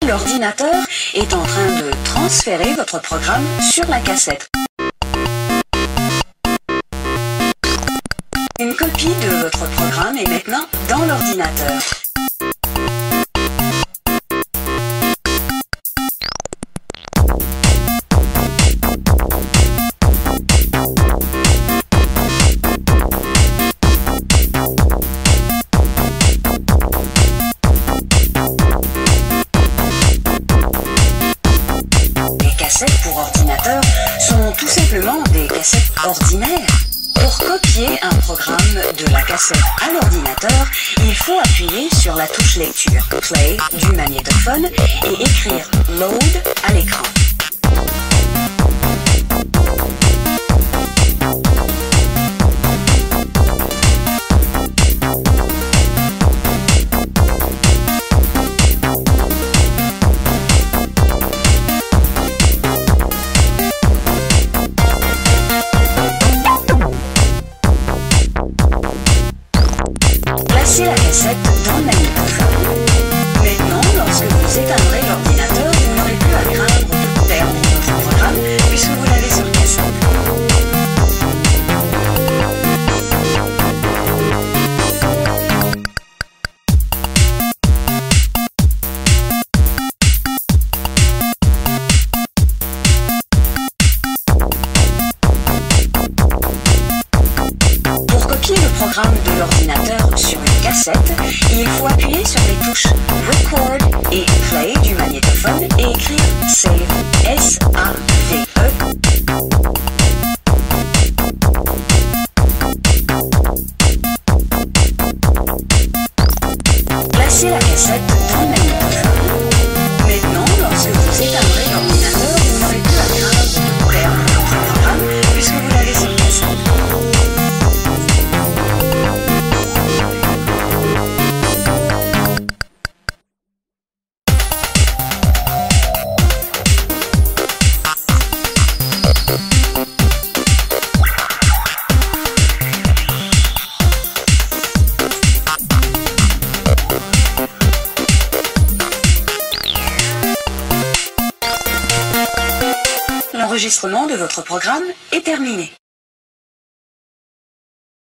l'ordinateur est en train de transférer votre programme sur la cassette. Une copie de votre programme est maintenant dans l'ordinateur. Les cassettes pour ordinateur sont tout simplement des cassettes ordinaires. Pour copier un programme de la cassette à l'ordinateur, il faut appuyer sur la touche lecture Play du magnétophone et écrire Load à l'écran. Placez la cassette dans le magnétophone. Maintenant, lorsque vous éteindrez l'ordinateur, vous n'aurez plus à craindre de perdre votre programme puisque vous l'avez sur cassette. Pour copier le programme de l'ordinateur sur une cassette, il faut appuyer sur les touches Record et Play du magnétophone et écrire Save, S-A-V-E. Placez la cassette dans le magnétophone. Maintenant, lorsque vous éteindrez l'ordinateur, vous n'aurez plus à craindre de perdre votre programme puisque vous l'avez sur cassette. L'enregistrement de votre programme est terminé.